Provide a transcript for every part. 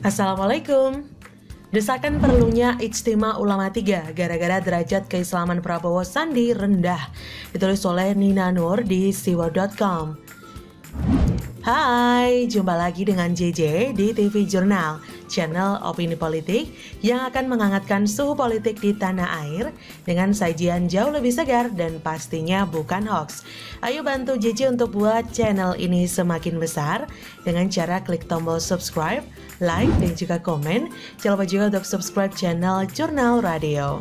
Assalamualaikum. Desakan perlunya Ijtima Ulama 3 gara-gara derajat keislaman Prabowo Sandi rendah. Ditulis oleh Nina Nur di siwa.com. Hai, jumpa lagi dengan JJ di TV Jurnal, channel opini politik yang akan menghangatkan suhu politik di tanah air dengan sajian jauh lebih segar dan pastinya bukan hoax. Ayo bantu JJ untuk buat channel ini semakin besar dengan cara klik tombol subscribe, like, dan juga komen. Jangan lupa juga untuk subscribe channel Jurnal Radio.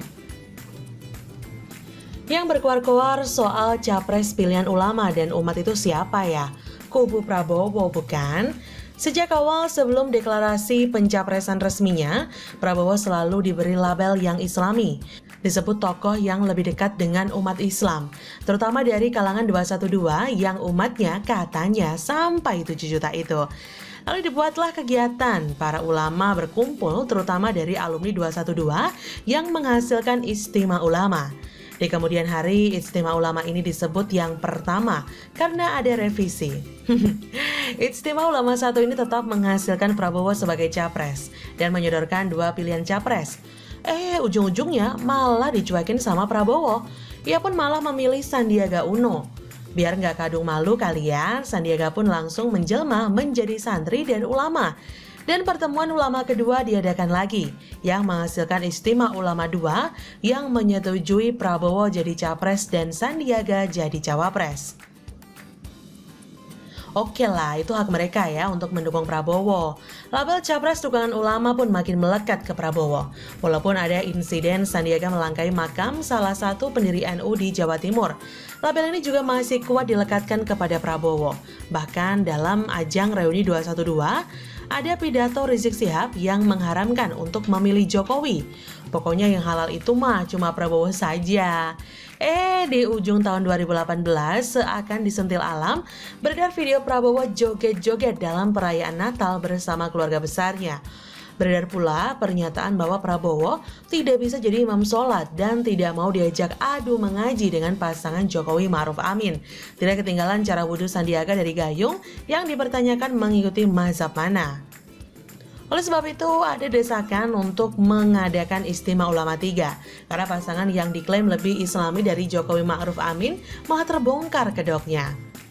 Yang berkuar-kuar soal capres pilihan ulama dan umat itu siapa ya? Kubu Prabowo bukan? Sejak awal sebelum deklarasi pencapresan resminya, Prabowo selalu diberi label yang islami. Disebut tokoh yang lebih dekat dengan umat Islam, terutama dari kalangan 212 yang umatnya katanya sampai 7 juta itu. Lalu dibuatlah kegiatan para ulama berkumpul, terutama dari alumni 212 yang menghasilkan Ijtima Ulama. Di kemudian hari, Ijtima Ulama ini disebut yang pertama karena ada revisi. Ijtima Ulama 1 ini tetap menghasilkan Prabowo sebagai capres dan menyodorkan 2 pilihan capres. Ujung-ujungnya malah dicuekin sama Prabowo. Ia pun malah memilih Sandiaga Uno. Biar nggak kadung malu kalian, Sandiaga pun langsung menjelma menjadi santri dan ulama. Dan pertemuan ulama kedua diadakan lagi, yang menghasilkan Ijtima Ulama 2 yang menyetujui Prabowo jadi capres dan Sandiaga jadi cawapres. Oke lah, itu hak mereka ya untuk mendukung Prabowo. Label capres dukungan ulama pun makin melekat ke Prabowo. Walaupun ada insiden Sandiaga melangkahi makam salah satu pendiri NU di Jawa Timur. Label ini juga masih kuat dilekatkan kepada Prabowo. Bahkan dalam ajang reuni 212, ada pidato Rizik Syihab yang mengharamkan untuk memilih Jokowi. Pokoknya yang halal itu mah cuma Prabowo saja. Di ujung tahun 2018 seakan disentil alam, beredar video Prabowo joget-joget dalam perayaan Natal bersama keluarga besarnya. Beredar pula pernyataan bahwa Prabowo tidak bisa jadi imam sholat dan tidak mau diajak adu mengaji dengan pasangan Jokowi Ma'ruf Amin. Tidak ketinggalan cara wudhu Sandiaga dari gayung yang dipertanyakan mengikuti mazhab mana. Oleh sebab itu ada desakan untuk mengadakan Ijtima Ulama 3 karena pasangan yang diklaim lebih islami dari Jokowi Ma'ruf Amin malah terbongkar kedoknya.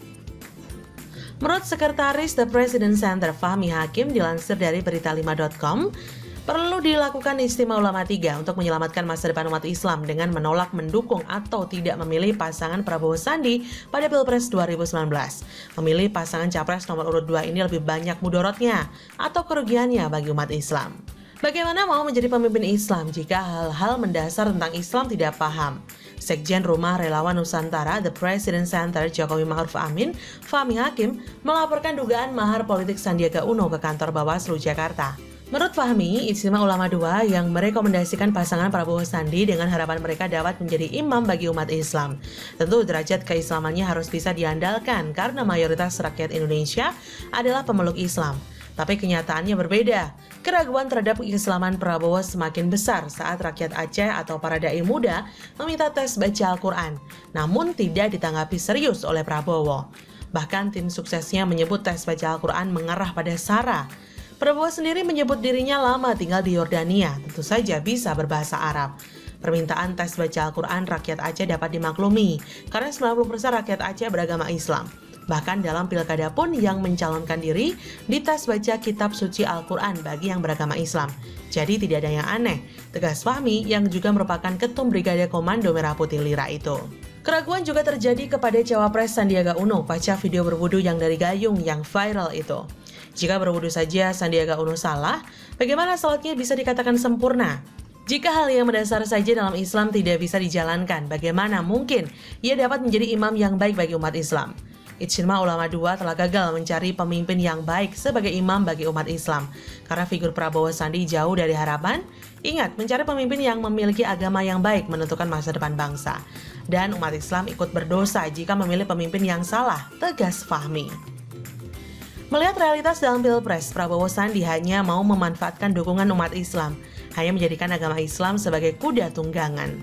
Menurut Sekretaris The President Center Fahmi Hakim dilansir dari berita5.com, perlu dilakukan Ijtima Ulama 3 untuk menyelamatkan masa depan umat Islam dengan menolak mendukung atau tidak memilih pasangan Prabowo Sandi pada Pilpres 2019. Memilih pasangan capres nomor urut 2 ini lebih banyak mudorotnya atau kerugiannya bagi umat Islam. Bagaimana mau menjadi pemimpin Islam jika hal-hal mendasar tentang Islam tidak paham? Sekjen Rumah Relawan Nusantara The President Center Jokowi Ma'ruf Amin, Fahmi Hakim, melaporkan dugaan mahar politik Sandiaga Uno ke kantor Bawaslu Jakarta. Menurut Fahmi, Ijtima Ulama 2 yang merekomendasikan pasangan Prabowo Sandi dengan harapan mereka dapat menjadi imam bagi umat Islam. Tentu derajat keislamannya harus bisa diandalkan karena mayoritas rakyat Indonesia adalah pemeluk Islam. Tapi kenyataannya berbeda. Keraguan terhadap keislaman Prabowo semakin besar saat rakyat Aceh atau para dai muda meminta tes baca Al-Quran, namun tidak ditanggapi serius oleh Prabowo. Bahkan tim suksesnya menyebut tes baca Al-Quran mengarah pada SARA. Prabowo sendiri menyebut dirinya lama tinggal di Yordania, tentu saja bisa berbahasa Arab. Permintaan tes baca Al-Quran rakyat Aceh dapat dimaklumi, karena 90% rakyat Aceh beragama Islam. Bahkan dalam pilkada pun yang mencalonkan diri dites baca kitab suci Al-Quran bagi yang beragama Islam. Jadi tidak ada yang aneh, tegas Fahmi yang juga merupakan ketum Brigade Komando Merah Putih Lira itu. Keraguan juga terjadi kepada cawapres Sandiaga Uno pasca video berwudu yang dari gayung yang viral itu. Jika berwudu saja Sandiaga Uno salah, bagaimana salatnya bisa dikatakan sempurna? Jika hal yang mendasar saja dalam Islam tidak bisa dijalankan, bagaimana mungkin ia dapat menjadi imam yang baik bagi umat Islam? Ijtima Ulama 2 telah gagal mencari pemimpin yang baik sebagai imam bagi umat Islam. Karena figur Prabowo Sandi jauh dari harapan, ingat mencari pemimpin yang memiliki agama yang baik menentukan masa depan bangsa. Dan umat Islam ikut berdosa jika memilih pemimpin yang salah, tegas Fahmi. Melihat realitas dalam Pilpres, Prabowo Sandi hanya mau memanfaatkan dukungan umat Islam, hanya menjadikan agama Islam sebagai kuda tunggangan.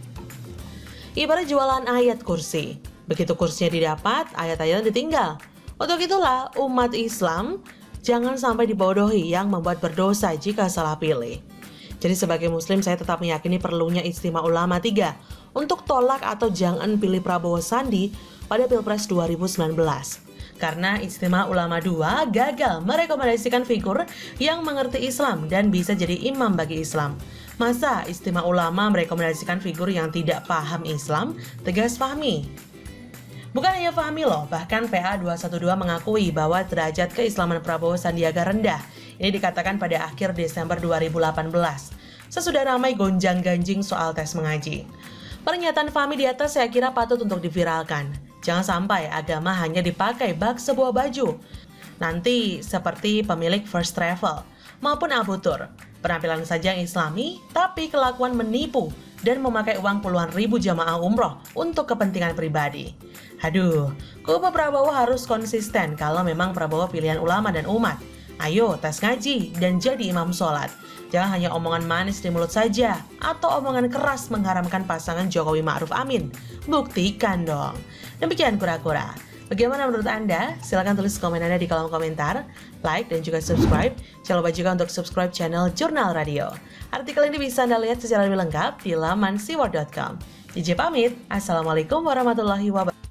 Ibarat jualan ayat kursi. Begitu kursinya didapat, ayat-ayatnya ditinggal. Untuk itulah umat Islam Jangan sampai dibodohi yang membuat berdosa jika salah pilih. Jadi sebagai muslim saya tetap meyakini perlunya Ijtima Ulama 3 untuk tolak atau jangan pilih Prabowo Sandi pada Pilpres 2019. Karena Ijtima Ulama 2 gagal merekomendasikan figur yang mengerti Islam dan bisa jadi imam bagi Islam. Masa Ijtima Ulama merekomendasikan figur yang tidak paham Islam? Tegas Fahmi. Bukan hanya Fahmi loh, bahkan PA 212 mengakui bahwa derajat keislaman Prabowo Sandiaga rendah. Ini dikatakan pada akhir Desember 2018, sesudah ramai gonjang-ganjing soal tes mengaji. Pernyataan Fahmi di atas saya kira patut untuk diviralkan. Jangan sampai agama hanya dipakai bak sebuah baju. Nanti seperti pemilik First Travel maupun Abu Tur. Penampilan saja yang islami, tapi kelakuan menipu dan memakai uang puluhan ribu jamaah umroh untuk kepentingan pribadi. Aduh, kubu Prabowo harus konsisten kalau memang Prabowo pilihan ulama dan umat. Ayo tes ngaji dan jadi imam sholat. Jangan hanya omongan manis di mulut saja atau omongan keras mengharamkan pasangan Jokowi Ma'ruf Amin. Buktikan dong. Demikian kura-kura. Bagaimana menurut Anda? Silahkan tulis komen Anda di kolom komentar, like dan juga subscribe. Jangan lupa juga untuk subscribe channel Jurnal Radio. Artikel ini bisa Anda lihat secara lebih lengkap di laman siwar.com. JJ pamit, Assalamualaikum warahmatullahi wabarakatuh.